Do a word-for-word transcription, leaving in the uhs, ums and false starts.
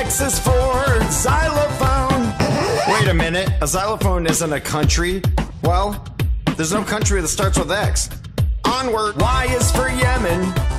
X is for xylophone. Wait a minute, a xylophone isn't a country? Well, there's no country that starts with X. Onward. Y is for Yemen.